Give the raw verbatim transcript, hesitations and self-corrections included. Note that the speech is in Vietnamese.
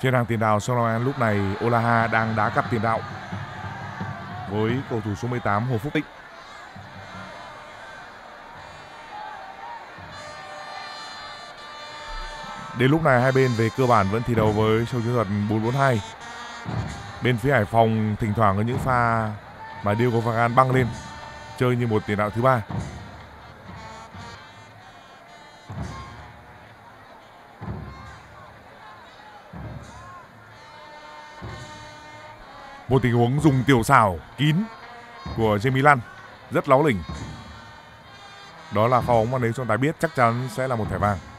Trên hàng tiền đạo Saint-Germain lúc này Olaha đang đá cặp tiền đạo với cầu thủ số mười tám Hồ Phúc Tích. Đến lúc này hai bên về cơ bản vẫn thi đấu với sâu chiến thuật bốn bốn hai. Bên phía Hải Phòng thỉnh thoảng có những pha mà Diego Varane băng lên chơi như một tiền đạo thứ ba. Một tình huống dùng tiểu xảo kín của Jamie Lan rất láu lỉnh. Đó là pha bóng mà nếu trọng tài biết chắc chắn sẽ là một thẻ vàng.